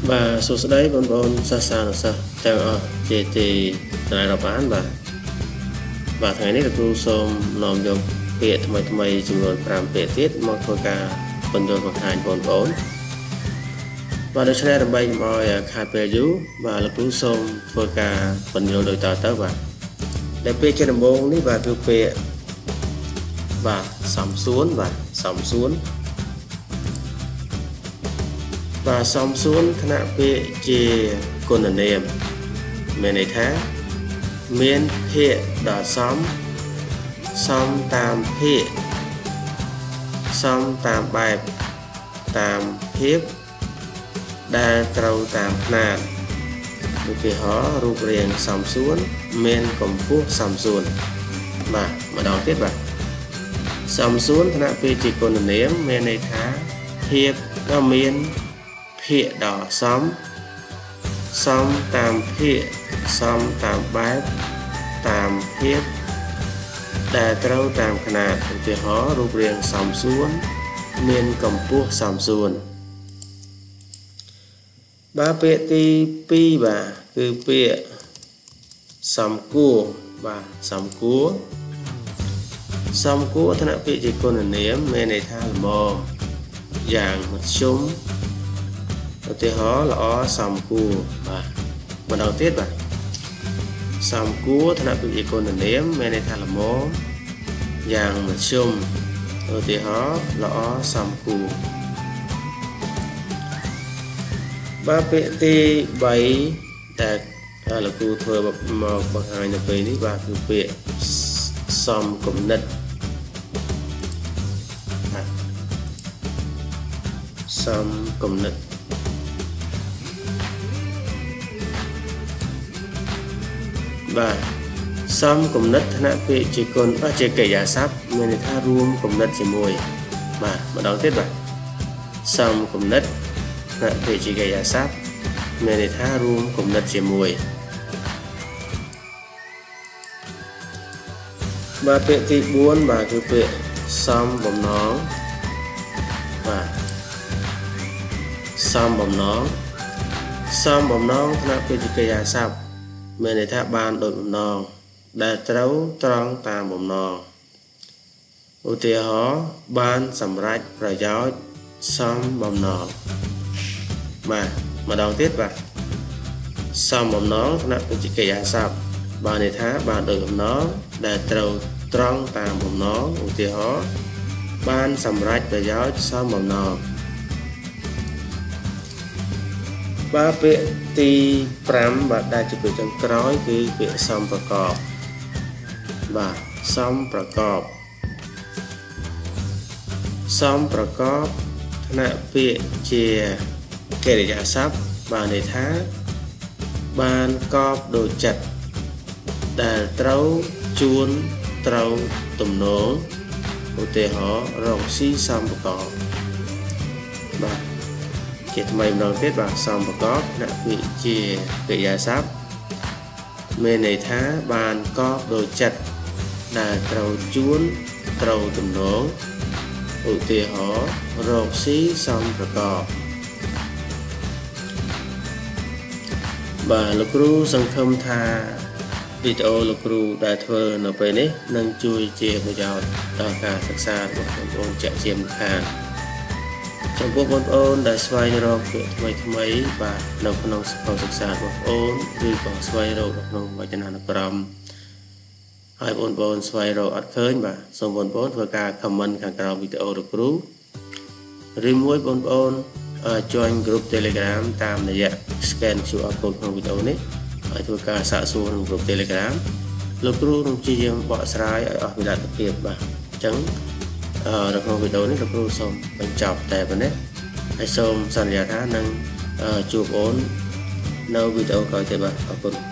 Và số đấy bon xa xa là sao chẳng ở chỉ thì lại đọc án vàថ្ងៃនេះគ្រូសូមនាំយកពាក្យថ្មីចំនួន5ពាក្យទៀតមកធ្វើការបញ្ចូលបង្ហាញបងប្អូនបាទដូច្នេះដើម្បីកុំឲ្យខាតពេលយូរបាទលោកគ្រូសូមធ្វើការបញ្ចូលដូចតទៅបាទដែលពាក្យជាដំបូងនេះបាទគឺពាក្យបាទសំសួនបាទសំសួនបាទសំសួនខណៈពាក្យជាគុណនាមមានន័យថាមានភាគដ៏សមតាមភាគសមតាមបែបតាមភាពដែលត្រូវតាមຂະຫນາດឧទាហរណ៍រូបរាងសមសួនមានកម្ពស់សមសួនបាទម្ដងទៀតបាទសមសួនខណៈពាក្យជាគុណនាមមានន័យថាភាពដ៏មានភាគដ៏សមតាមភាគសមតាមបែបតាមភាពដែលត្រូវតាមຂະຫນາດឧទាហរណ៍រូបរាងសមសួនមានកម្ពស់សមសួនបាទពាក្យទី2បាទគឺពាក្យសំគួរបាទសំគួរឋានៈពាក្យជាគុណនាមមានន័យថាល្មមយ៉ាងមធ្យមឧទាហរណ៍ល្អសំគួរបាទម្ដងទៀតបាទសំគួរឋានៈពាក្យជាគុណនាមមានន័យថាល្មមយ៉ាងមធ្យមឧទាហរណ៍ល្អសំគួរបាទពាក្យទី3ដែលលោកគ្រូធ្វើមកបង្ហាញនៅពេលនេះបាទគឺពាក្យសំគំនិតសំគំនិតបាទសំគំនិតឋានៈពាក្យជាគុណជាកិរិយាសព្ទមានន័យថារួមគំនិតជាមួយបាទម្ដងទៀតបាទសំគំនិតឋានៈពាក្យជាកិរិយាសព្ទមានន័យថារួមគំនិតជាមួយបាទពាក្យទី4បាទគឺពាក្យសំបំណងបាទសំបំណងឋានៈពាក្យជាកិរិយាសព្ទមានន័យថាបានដោយបំណងដែលត្រូវត្រង់តាមបំណងឧទាហរណ៍បានសម្រេចប្រយោជន៍សំបំណងបាទម្ដងទៀតបាទសំបំណងឋានៈពាក្យជាកិរិយាសព្ទបានន័យថាបានដោយបំណងដែលត្រូវត្រង់តាមបំណងឧទាហរណ៍បានសម្រេចប្រយោជន៍សំបំណងបាទពាក្យទី5បាទដែលជាពាក្យចុងក្រោយគឺពាក្យសំប្រកបបាទសំប្រកបឋានៈពាក្យជាកិរិយាសព្ទបានន័យថាបានកប់ដូចចិត្តដែលត្រូវជួនត្រូវទំនងឧទាហរណ៍រកស៊ីសំប្រកបបាទជាថ្មីម្ដងទៀតបាទសំប្រកបឋានៈពាក្យជាកិរិយាសព្ទមានន័យថាបានកប់ដូចចិត្តដែលត្រូវជួនត្រូវទំនងឧទាហរណ៍រកស៊ីសំប្រកបបាទលោកគ្រូសង្ឃឹមថាវីដេអូលោកគ្រូដែលធ្វើនៅពេលនេះនឹងជួយជាប្រយោជន៍ដល់ការសិក្សារបស់បងប្អូនជាក់ជាមិនខានចំពោះបងប្អូនដែលស្វែងរកពាក្យថ្មីបាទនៅក្នុងសភៅសិក្សារបស់បងប្អូនឬក៏ស្វែងរកនៅក្នុងវចនានុក្រមហើយបងប្អូនស្វែងរកអត់ឃើញបាទសូមបងប្អូនធ្វើការ comment ខាងក្រោមវីដេអូលោកគ្រូឬមួយបងប្អូនjoin group Telegram តាមរយៈ scan QR code ក្នុងវីដេអូនេះហើយធ្វើការសាកសួរក្នុង group Telegram លោកគ្រូនឹងព្យាយាមបកស្រាយឲ្យអស់វិលទ្ធភាពបាទអញ្ចឹងនៅក្នុងវីដេអូនេះលោកគ្រូសូមបញ្ចប់តែប៉ុណ្ណេះហើយសូមសន្យាថានឹងជួបអូននៅវីដេអូក្រោយទៀតបាទអរគុណ